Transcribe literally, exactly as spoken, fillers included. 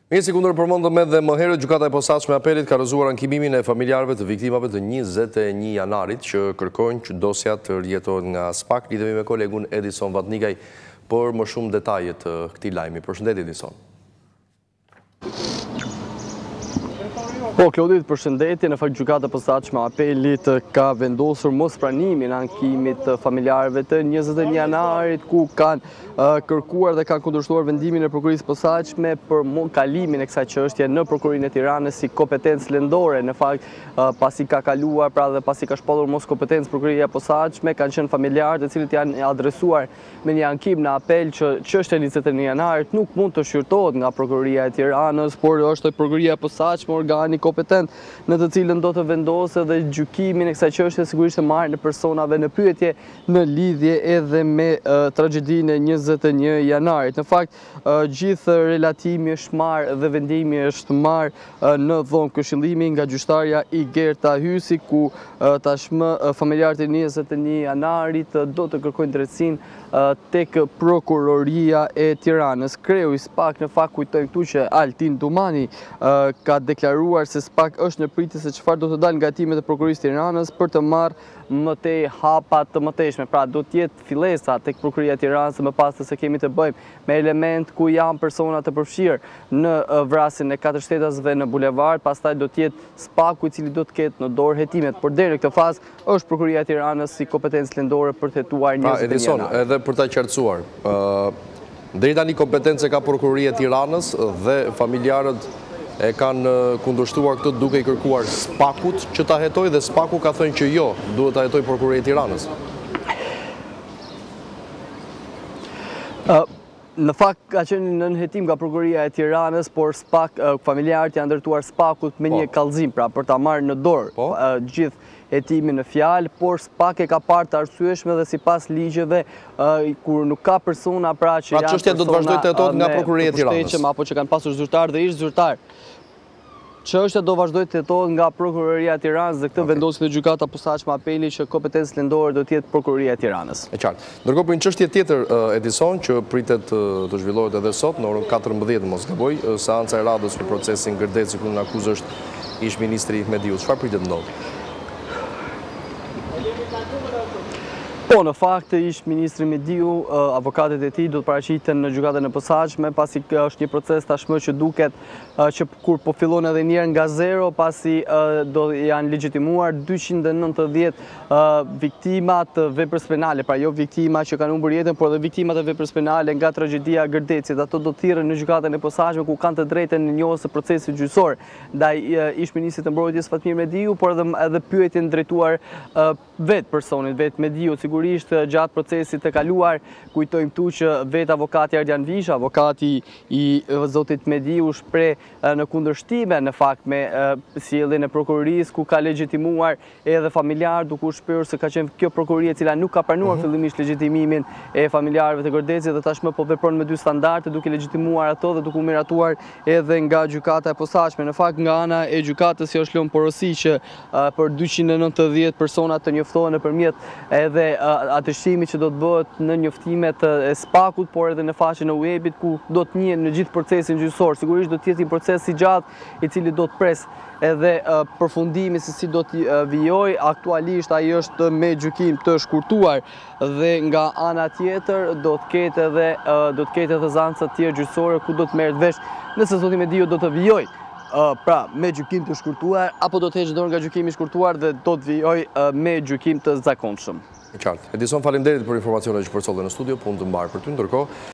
Mirë, si kundër përmendëm edhe më herët, gjykata e posaçme e apelit ka rrëzuar ankimimin e familjarëve të viktimave të njëzet e një janarit që kërkojnë që dosja të rjetohet nga SPAK. Lidhemi me kolegun Edison Vatnikaj për më shumë detaje të këtij lajmi. Përshëndetje Edison. Po, Klodit, përshëndetje. Në fakt gjykata e posaçme e apelit ka vendosur mospranimin e ankimit të familjarëve të njëzet e një janarit, ku kanë uh, kërkuar dhe kanë kundërshtuar vendimin e prokurisë posaçme për kalimin e kësaj çështje në Prokurinë e Tiranës si kompetencë lëndore. Në fakt, uh, pasi ka kaluar, pra dhe pasi ka shpallur mos kompetencë Prokuria e posaçme, kanë qenë familjarë të cilët janë adresuar me një ankim në apel që çështja e njëzet e një janarit nuk mund të shqyrtohet nga Prokuria e Tiranës, por është Prokuria e posaçme organi kompetent në të cilën do të vendosë dhe gjykimin e kësaj çështje sigurisht të marrë në personave në pyetje në lidhje edhe me uh, tragjedinë e njëzet e një janarit. Në fakt, uh, gjithë relatimi është marrë dhe vendimi është marrë uh, në dhomë këshillimi nga gjyqtarja Igerta Hysi, ku uh, tashmë uh, familjarët e njëzet e një janarit uh, do të kërkojnë drejtësinë uh, tek Prokuroria e Tiranës. Kreu i SPAK, në fakt kujtojmë këtu që Altin Dumani uh, ka deklaruar se SPAK është në pritje se çfarë do të dalë nga hetimet e Prokurisë Tiranës për të marrë më tej hapa të mëtejshme. Pra do të jetë fillesa tek Prokuria e Tiranës, më pas se kemi të bëjmë me element ku janë persona të përfshirë në vrasjen e katër shtetasve në bulevard, pastaj do të jetë SPAK-u i cili do të ketë në dorë hetimet. Por deri në këtë fazë është Prokuria e Tiranës si kompetencë lëndore për të hetuar njëzet e një Edison, janarit. edhe për ta qartësuar, uh, deri tani kompetencë ka Prokuria e Tiranës dhe familjarët e kanë kundërshtuar këtë duke i kërkuar SPAK-ut që ta hetoj dhe SPAK-u ka thënë që jo, duhet ta hetoj Prokuria e Tiranës. Uh, Në fakt ka qenë në hetim nga Prokuria e Tiranës, por SPAK, uh, familjarët janë ndërtuar SPAK-ut me po. një kallëzim, pra për ta marrë në dorë po. uh, gjithë hetimin në fjalë, por SPAK e ka parë të arsyeshme dhe sipas ligjeve uh, kur nuk ka persona pra që pra, janë persona do të vazhdojë të hetohet nga Prokuria e Tiranës, apo që kanë pasur zyrtar dhe ish zyrtar. Çështja do vazhdojë të hetohet nga Prokuroria e Tiranës dhe këtë okay. vendosi dhe gjykata e posaçme apeli që kompetencë lëndore do të jetë Prokuria e Tiranës. E qartë. Ndërkohë për një çështje tjetër, Edison, që pritet të zhvillohet edhe sot në orën katërmbëdhjetë, mos gaboj, seanca e radhës për procesin Gërdeci ku në akuzë është ish ministri Mediu. Çfarë pritet ndodhë? Po, në fakt, ish ministri Mediu, avokatet e tij do të paraqiten në gjykatën e posaçme, pasi është një proces tashmë që duket që kur po fillon edhe një herë nga zero, pasi do janë legjitimuar dyqind e nëntëdhjetë viktima të veprës penale, pra jo viktima që kanë humbur jetën, por edhe viktima të veprës penale nga tragjedia e Gërdecit. Ato do të thirren në gjykatën e posaçme ku kanë të drejtën në njohës së procesit gjyqësor ndaj ish ministrit të mbrojtjes Fatmir Mediu, por edhe edhe pyetjen drejtuar vetë personit, vetë Mediu. Sigurisht gjatë procesit të kaluar, kujtojmë tu që vetë avokati Ardian Visha, avokati i zotit Mediu, shpreh në kundërshtime në fakt me sjelljen e prokurorisë, ku ka legjitimuar edhe familjar, duke u shprehur se ka qenë kjo prokurori e cila nuk ka pranuar fillimisht legjitimimin e familjarëve të Gërdecit dhe tashmë po vepron me dy standarde, duke legjitimuar ato dhe duke u miratuar edhe nga gjykata e posaçme. Në fakt nga ana e gjykatës është lënë porosi që për dyqind e nëntëdhjetë persona të njoftohen nëpërmjet edhe atestimi që do të bëhet në njoftimet e SPAK-ut, por edhe në faqen e webit ku do të njihen në gjithë procesin gjyqësor. Sigurisht do të jetë një proces i gjatë i cili do të pres edhe uh, përfundimi se si do të uh, vijoj. Aktualisht ai është me gjykim të shkurtuar dhe nga ana tjetër do të ketë edhe uh, do të ketë edhe zanca të tjerë gjyqësore ku do të merret vesh nëse zoti Mediu do të vijoj Uh, pra me gjykim të shkurtuar apo do të heqë dorë nga gjykimi i shkurtuar dhe do të vijoj uh, me gjykim të zakonshëm. E qartë. Edison, faleminderit për informacionet që përcollën në studio, punë të mbarë për ty. Ndërkohë